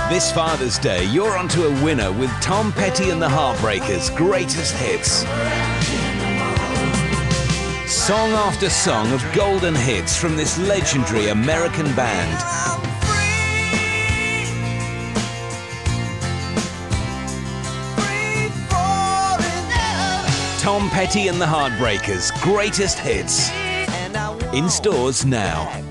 This Father's Day, you're onto a winner with Tom Petty and the Heartbreakers' greatest hits. Song after song of golden hits from this legendary American band. Tom Petty and the Heartbreakers' greatest hits. In stores now.